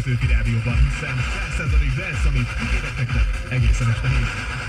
Petőfi Rádióban, hiszen 100% dance, amit ígérek nektek egészen este 7.